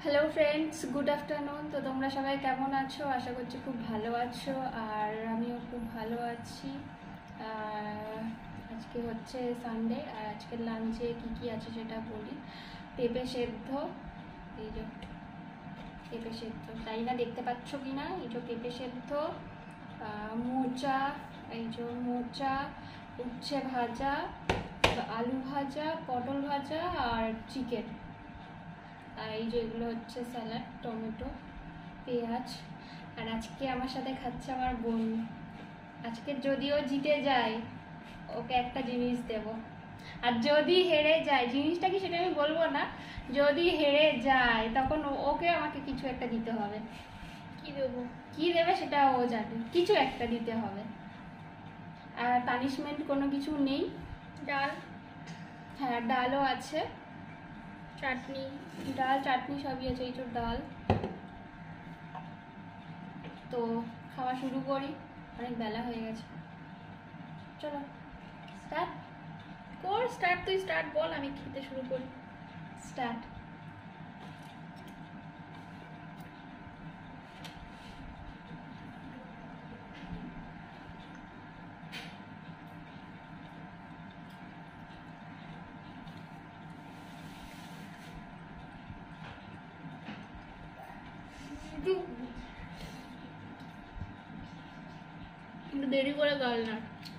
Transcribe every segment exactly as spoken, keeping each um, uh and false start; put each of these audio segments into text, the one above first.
Hello friends, good afternoon. তো তোমরা সবাই কেমন আছো? আশা করছি খুব ভালো আছো, আর আমিও খুব ভালো আছি। আজকে হচ্ছে সানডে, আর আজকের লাঞ্চে কি কি আছে সেটা বলি। পেঁপে সেদ্ধ, এই যে পেঁপে সেদ্ধ, তাই না দেখতে পাচ্ছ কি না? এই যে পেঁপে সেদ্ধ, মোচা, এই যে মোচা, উচ্ছে ভাজা, আলু ভাজা, পটল ভাজা আর চিকেন। আর এই যে এগুলো হচ্ছে স্যালাড, টমেটো, পেঁয়াজ। আর আজকে আমার সাথে খাচ্ছে আমার বোন। আজকে যদিও জিতে যায়, ওকে একটা জিনিস দেব। আর যদি হেরে যায়, জিনিসটা কি সেটা আমি বলবো না, যদি হেরে যায় তখন ওকে আমাকে কিছু একটা দিতে হবে। কি দেবো, কি দেবে সেটা ও জানে, কিছু একটা দিতে হবে। আর পানিশমেন্ট কোনো কিছু নেই। ডাল, হ্যাঁ ডালও আছে, চাটনি, ডাল চাটনি সবই আছে। এই তো ডাল। তো খাওয়া শুরু করি, অনেক বেলা হয়ে গেছে। চলো স্টার্ট কর। স্টার্ট, তুই স্টার্ট বল, আমি খেতে শুরু করি। স্টার্ট। একটু দেরি করে গাল না।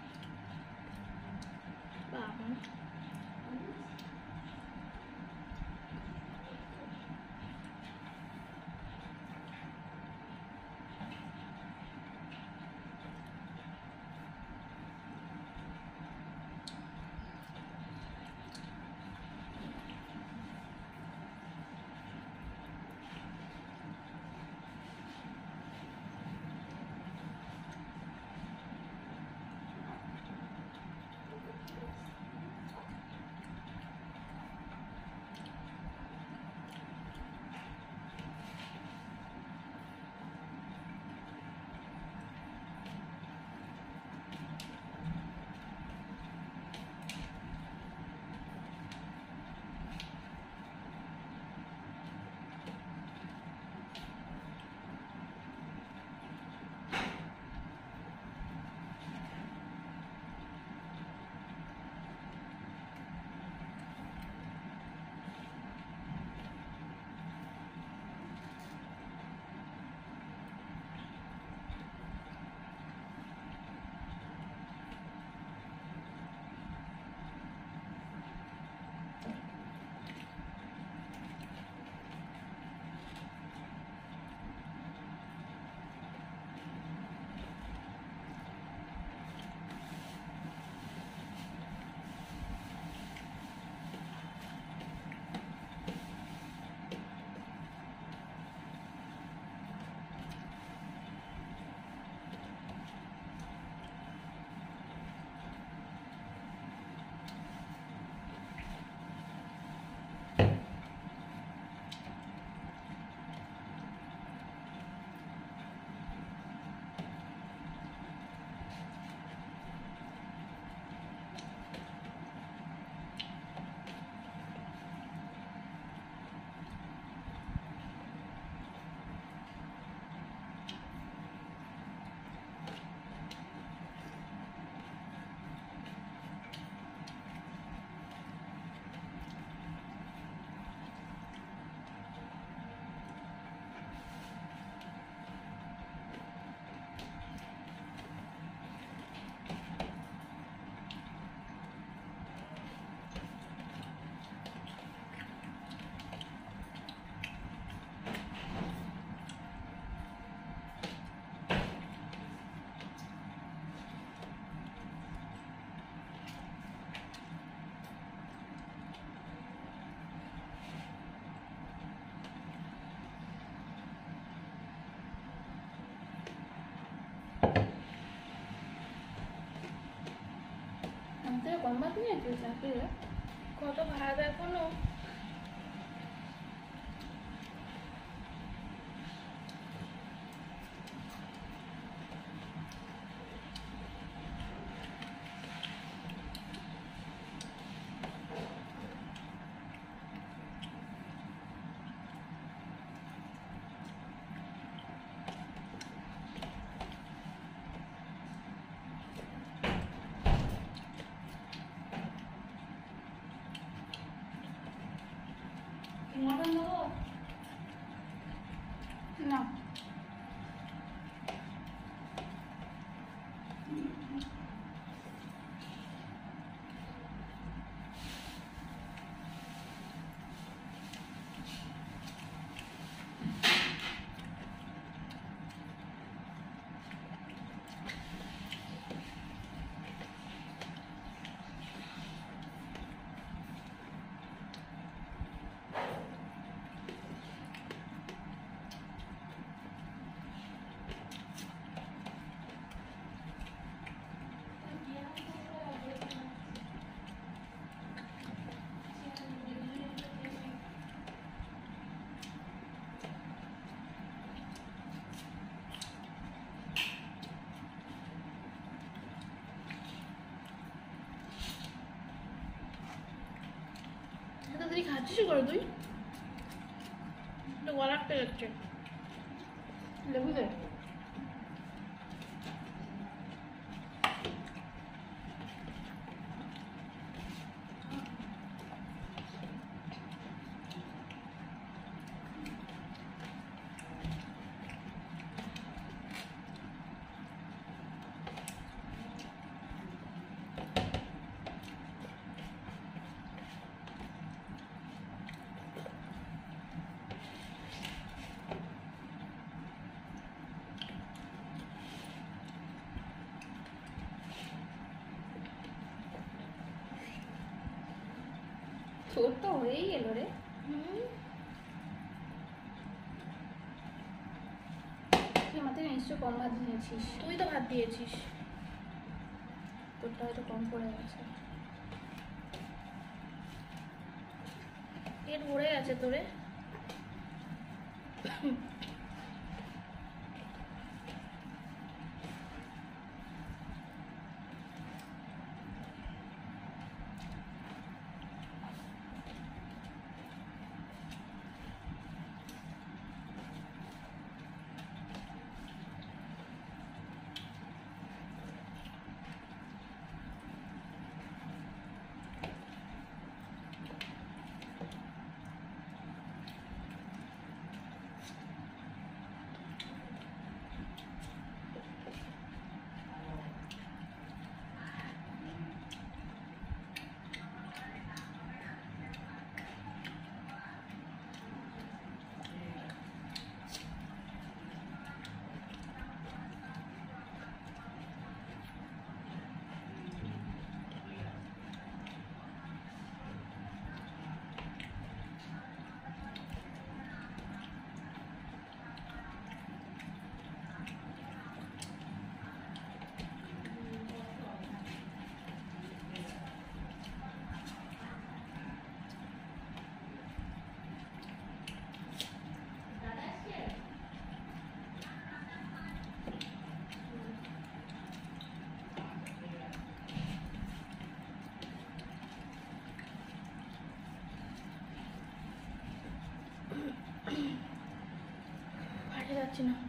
কম ভাত নিয়েছিস নাকি? কত ভাত এখনো? মটন দেবো না। তুই খাচ্ছিস করে তুই গলা আটকে যাচ্ছে লেবু দে তোর তো হয়েই গেল রে। তুই আমাকে নিশ্চয় কম ভাত দিয়েছিস। তুই তো ভাত দিয়েছিস, তোরটা হয়তো কম পড়ে গেছে। পেট ভরে গেছে তোরে। পারে যাচ্ছে না।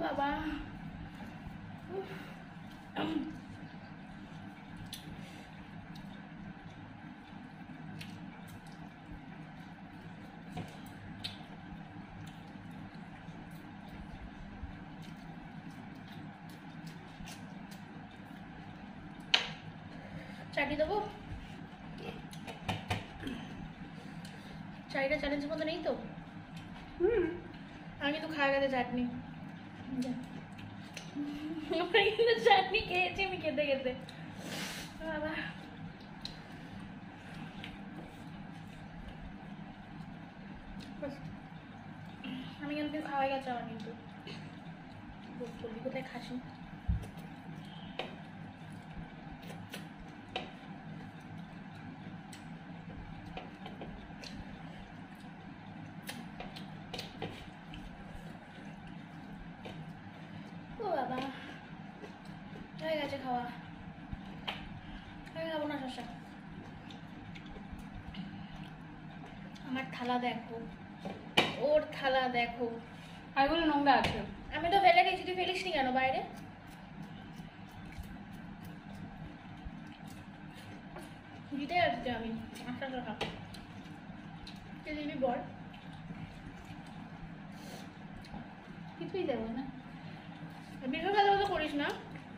বাবা, চাটি দেবো? চাটিটা চ্যালেঞ্জের মতো নেই তো? হুম আমি কিন্তু খাওয়া গেছে চাটনি, আমি কিন্তু চাটনি খেয়েছি আমি খেতে খেতে। বাবা, আমি কিন্তু খাওয়া গেছে আমার, কিন্তু বলবি কোথায় খাসি। ও বাবা, হয়ে গেছে খাওয়া, আমি খাবো না শসা। আমার থালা দেখো, ওর থালা দেখো, আর এগুলো নোংরা আছে। আমি তো ফেলে দিয়েছি, তুই ফেলিস নি কেন বাইরে? দিতে যাচ্ছি আমি, আচ্ছা টাকা কে দিবি বল? কিছুই দেবো না। বিঘা খাওয়া তো করিস না।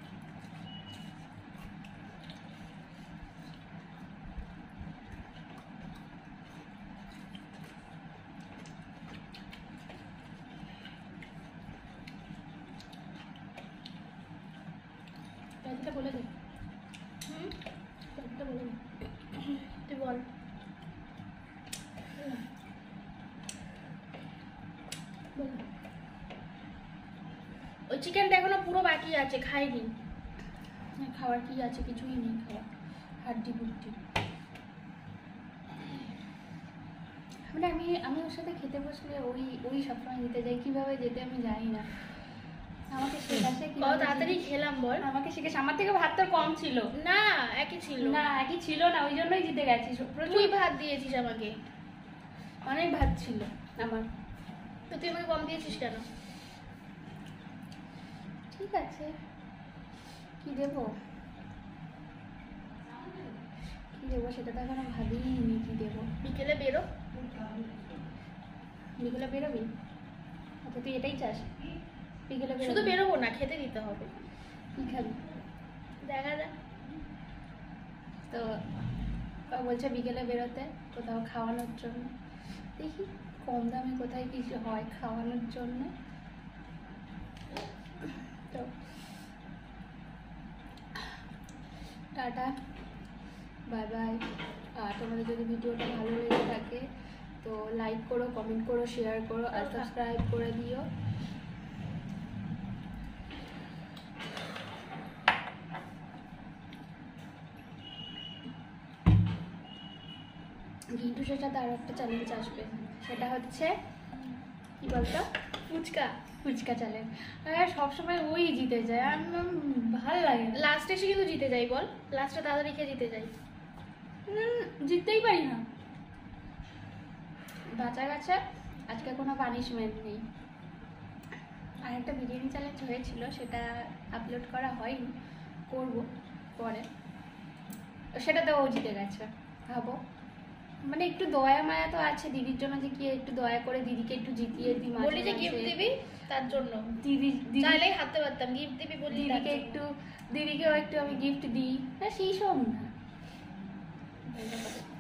প্যাকেটটা বলে দে। হুম, প্যাকেটটা বলে দে। তুই বল। বল। ওই চিকেনটা এখনো পুরো বাকি আছে, খাইনি। না, খাওয়ার কি আছে? কিছুই নেই খাওয়া, হাড্ডি বুড্ডি। মানে আমি আমি ওর সাথে খেতে বসলে ওই ওই সবসময় যেতে যাই, কিভাবে যেতে আমি জানি না। আমাকে শেখাচ্ছে কি কত তাড়াতাড়ি খেলাম বল? আমাকে শিখেছে। আমার থেকে ভাত তোর কম ছিল না, একই ছিল। না, একই ছিল না, ওই জন্যই জিতে গেছিস। তুই প্রচুর ভাত দিয়েছিস আমাকে, অনেক ভাত ছিল আমার। তো তুই আমাকে কম দিয়েছিস কেন? ঠিক আছে, কি দেবো কি দেবো সেটা তো এখনো ভাবিনি কি দেবো। বিকেলে বেরো। বিকেলে বেরোবি? আচ্ছা, তুই এটাই চাস বিকেলে বেরোবি? শুধু বেরোবো না, খেতে দিতে হবে। কি খাবি? দেখা যাক। তো ও বলছে বিকেলে বেরোতে কোথাও খাওয়ানোর জন্য। দেখি কম দামে কোথায় কিছু হয় খাওয়ানোর জন্য। তো টাটা, বাই বাই। আর তোমাদের যদি ভিডিওটা ভালো লেগে থাকে তো লাইক করো, কমেন্ট করো, শেয়ার করো আর সাবস্ক্রাইব করে দিও। ঘিন্টুর সাথে আরো একটা চ্যালেঞ্জ আসবে, সেটা হচ্ছে কি বলতো? ফুচকা। ফুচকা চ্যালেঞ্জ। আর সবসময় ওই জিতে যায়, আর আমার ভালো লাগে না। লাস্টে এসে কিন্তু জিতে যাই বল, লাস্টে তাড়াতাড়ি খেয়ে জিতে যাই। উম, জিততেই পারি না। বাঁচা গেছে, আজকে কোনো পানিশমেন্ট নেই। আর একটা বিরিয়ানি চ্যালেঞ্জ হয়েছিল, সেটা আপলোড করা হয়নি, করব পরে। সেটাতে ও জিতে গেছে। ভাবো, মানে একটু দয়া মায়া তো আছে দিদির জন্য, যে কি একটু দয়া করে দিদিকে একটু জিতিয়ে দিই। মাঝে বলি যে মাঝে। গিফট দিবি, তার জন্য দিদি দিদি চাইলেই হাতে পারতাম, গিফট দিবি বললি। দিদিকে একটু দিদিকেও একটু আমি গিফট দিই না, সেই সব না।